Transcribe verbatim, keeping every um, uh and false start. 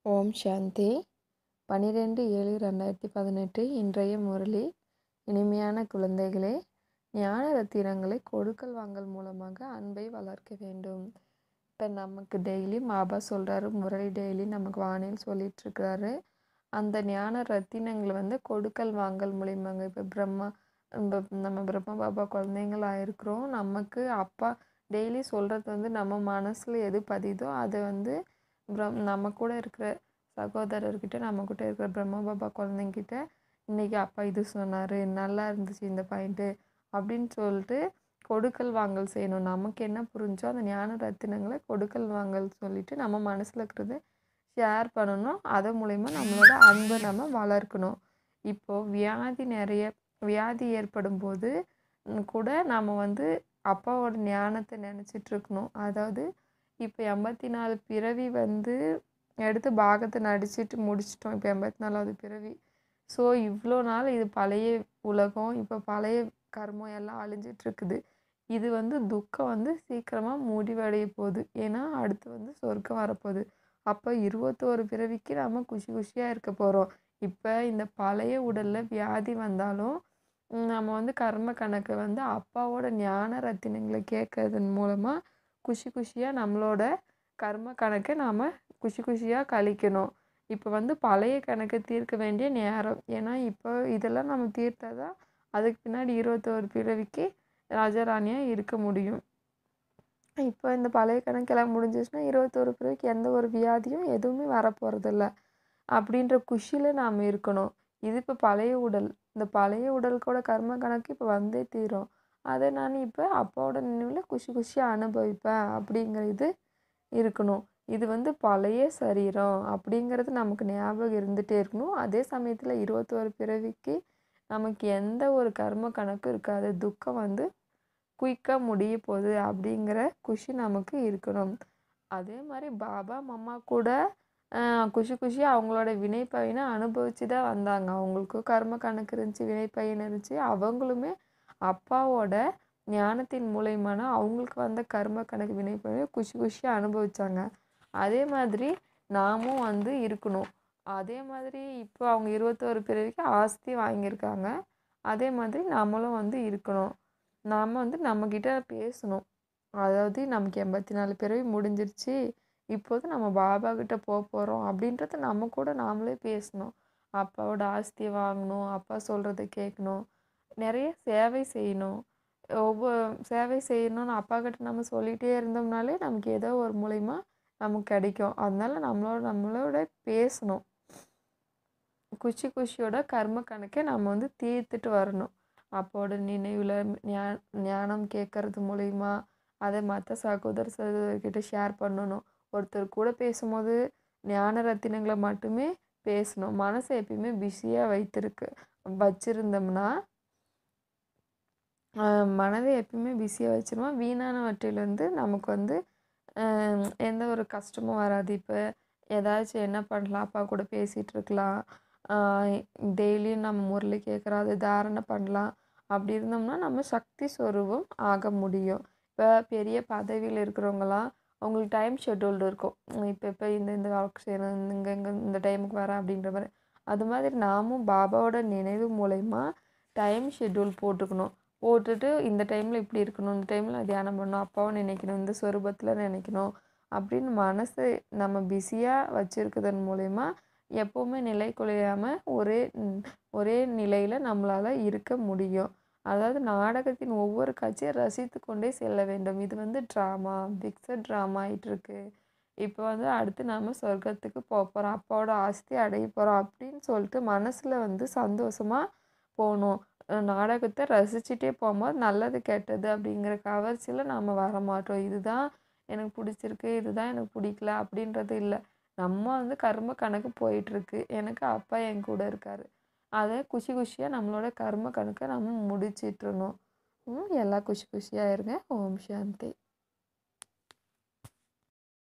ஓம் சாந்தி. பன்னிரெண்டு ஏழு ரெண்டாயிரத்தி பதினெட்டு. இன்றைய முரளி. இனிமையான குழந்தைகளே, ஞான ரத்தினங்களை கொடுக்கல் வாங்கல் மூலமாக அன்பை வளர்க்க வேண்டும். இப்போ நமக்கு டெய்லி பாபா சொல்கிறாரு, முரளி டெய்லி நமக்கு வானில் சொல்லிகிட்ருக்கிறாரு. அந்த ஞான ரத்தினங்களை வந்து கொடுக்கல் வாங்கல் மூலியமாங்க. இப்போ பிரம்மா நம்ம நம்ம பிரம்மா பாபா குழந்தைங்களாக இருக்கிறோம். நமக்கு அப்பா டெய்லி சொல்கிறது வந்து நம்ம மனசில் எது பதிதோ அதை வந்து பிரம் நம்ம கூட இருக்கிற சகோதரர்கிட்ட, நம்ம கிட்ட இருக்கிற பிரம்மா பாபா குழந்தைங்கிட்ட, இன்றைக்கி அப்பா இது சொன்னார், நல்லா இருந்துச்சு இந்த பாயிண்ட்டு அப்படின்னு சொல்லிட்டு கொடுக்கல் வாங்கல் செய்யணும். நமக்கு என்ன புரிஞ்சோ அந்த ஞான ரத்தினங்களை கொடுக்கல் வாங்கல் சொல்லிவிட்டு நம்ம மனசில் இருக்கிறத ஷேர் பண்ணணும். அது மூலிமா நம்மளோட அன்பை நம்ம வளர்க்கணும். இப்போது வியாதி நிறைய வியாதி ஏற்படும் போது கூட நம்ம வந்து அப்பாவோட ஞானத்தை நினச்சிட்ருக்கணும். அதாவது இப்போ எண்பத்தி நாலு பிறவி வந்து எடுத்து பாகத்தை நடிச்சிட்டு முடிச்சிட்டோம். இப்போ எண்பத்தி நாலாவது பிறவி. ஸோ இவ்வளோ நாள் இது பழைய உலகம், இப்போ பழைய கர்மம் எல்லாம் அழிஞ்சிட்ருக்குது. இது வந்து துக்கம் வந்து சீக்கிரமாக முடிவடைய போகுது. ஏன்னா அடுத்து வந்து சொர்க்கம் வரப்போகுது. அப்போ இருபத்தோரு பிறவிக்கு நம்ம குஷி குஷியாக இருக்க போகிறோம். இப்போ இந்த பழைய உடலில் வியாதி வந்தாலும் நம்ம வந்து கர்ம கணக்கை வந்து அப்பாவோட ஞான ரத்தினங்களை கேட்கறதன் மூலமாக குஷி குஷியாக நம்மளோட கர்ம கணக்கை நாம் குஷி குஷியாக கழிக்கணும். இப்போ வந்து பழைய கணக்கை தீர்க்க வேண்டிய நேரம். ஏன்னா இப்போ இதெல்லாம் நம்ம தீர்த்தா தான் அதுக்கு பின்னாடி இருபத்தோரு பிறவிக்கு ராஜராணியாக இருக்க முடியும். இப்போ இந்த பழைய கணக்கெல்லாம் முடிஞ்சிச்சுன்னா இருபத்தோரு பிறவிக்கு எந்த ஒரு வியாதியும் எதுவுமே வரப்போகிறதில்ல அப்படின்ற குஷியில் நாம் இருக்கணும். இது இப்போ பழைய உடல். இந்த பழைய உடல் கூட கர்ம கணக்கு இப்போ வந்தே தீரும். அதை நான் இப்போ அப்பாவோட நினைவில் குஷி குஷியாக அனுபவிப்பேன் அப்படிங்கிற இது இருக்கணும். இது வந்து பழைய சரீரம் அப்படிங்கிறது நமக்கு ஞாபகம் இருந்துகிட்டே இருக்கணும். அதே சமயத்தில் இருபத்தோரு பிறவிக்கு நமக்கு எந்த ஒரு கர்ம கணக்கும் இருக்காது. துக்கம் வந்து குயிக்காக முடிய போகுது அப்படிங்கிற குஷி நமக்கு இருக்கணும். அதே மாதிரி பாபா மம்மா கூட குஷி குஷியாக அவங்களோட வினை பயனை அனுபவித்து தான் வந்தாங்க. அவங்களுக்கும் கர்ம கணக்கு இருந்துச்சு, வினை பயன் இருந்துச்சு. அவங்களுமே அப்பாவோட ஞானத்தின் மூலயமான அவங்களுக்கு வந்த கர்ம கணக்கு வினை பயனை குஷி குஷியாக அனுபவித்தாங்க. அதே மாதிரி நாமும் வந்து இருக்கணும். அதே மாதிரி இப்போ அவங்க இருபத்தோரு பிறவிக்கு ஆஸ்தி வாங்கியிருக்காங்க. அதே மாதிரி நம்மளும் வந்து இருக்கணும். நாம் வந்து நம்மக்கிட்ட பேசணும். அதாவது நமக்கு எண்பத்தி நாலு பிறவி முடிஞ்சிருச்சு, இப்போது நம்ம பாபா கிட்ட போக போகிறோம் அப்படின்றத நம்ம கூட நாமளே பேசணும். அப்பாவோட ஆஸ்தியை வாங்கணும், அப்பா சொல்கிறத கேட்கணும், நிறைய சேவை செய்யணும். ஒவ்வொரு சேவை செய்யணும்னு அப்பா கிட்ட நம்ம சொல்லிகிட்டே இருந்தோம்னாலே நமக்கு ஏதோ ஒரு மூலிமா நமக்கு கிடைக்கும். அதனால நம்மளோட நம்மளோட பேசணும். குஷி குஷியோட கர்ம கணக்கை நம்ம வந்து தீர்த்துட்டு வரணும். அப்போட நினைவில் ஞா ஞானம் கேட்கறது மூலிமா அதை மற்ற சகோதர சகோதரிகிட்ட ஷேர் பண்ணணும். ஒருத்தர் கூட பேசும்போது ஞான ரத்தினங்களை மட்டுமே பேசணும். மனசை எப்பயுமே பிஸியாக வைத்திருக்கு வச்சுருந்தோம்னா மனதை எப்பயுமே பிஸியாக வச்சிருவோம். வீணானவற்றிலேருந்து நமக்கு வந்து எந்த ஒரு கஷ்டமும் வராது. இப்போ ஏதாச்சும் என்ன பண்ணலாம், அப்பா கூட பேசிகிட்டு இருக்கலாம், டெய்லியும் நம்ம முரளி கேட்குறோம், அது தாரணை பண்ணலாம். அப்படி இருந்தோம்னா நம்ம சக்தி ஸ்வரூபம் ஆக முடியும். இப்போ பெரிய பதவியில் இருக்கிறவங்களாம் அவங்களுக்கு டைம் ஷெட்யூல்டு இருக்கும். இப்போ இப்போ இந்த இந்த ஒர்க் செய்யணும், இங்கே இங்கே இந்த டைமுக்கு வரேன் அப்படின்ற மாதிரி. அது மாதிரி நாமும் பாபாவோட நினைவு மூலயமா டைம் ஷெட்யூல் போட்டுக்கணும். போட்டுட்டு இந்த டைமில் இப்படி இருக்கணும், இந்த டைமில் தியானம் பண்ணணும், அப்பாவை நினைக்கணும், இந்த ஸ்வரூபத்தில் நினைக்கணும் அப்படின்னு மனசை நம்ம பிஸியாக வச்சுருக்கிறதன் மூலயமா எப்போவுமே நிலை குலையாமல் ஒரே ஒரே நிலையில் நம்மளால் இருக்க முடியும். அதாவது நாடகத்தின் ஒவ்வொரு காட்சியை ரசித்து கொண்டே செல்ல வேண்டும். இது வந்து ட்ராமா, பிக்சட் ட்ராமா ஆகிட்டுருக்கு. இப்போ வந்து அடுத்து நாம் சொர்க்கத்துக்கு போக போகிறோம், அப்பாவோட ஆஸ்தி அடைய போகிறோம் அப்படின்னு சொல்லிட்டு மனசில் வந்து சந்தோஷமாக போகணும். நாடகத்தை ரசிச்சுட்டே போகும்போது நல்லது கெட்டது அப்படிங்கிற கவர்ச்சியில் நாம் வரமாட்டோம். இதுதான் எனக்கு பிடிச்சிருக்கு, இதுதான் எனக்கு பிடிக்கல அப்படின்றது இல்லை. நம்ம வந்து கர்ம கணக்கு போயிட்டுருக்கு. எனக்கு அப்பா என் கூட இருக்கார். அதை குஷி குஷியாக நம்மளோட கர்ம கணக்கை நம்ம முடிச்சிட்ருணும். எல்லாம் குஷி குஷியாக இருங்க. ஓம் சாந்தி.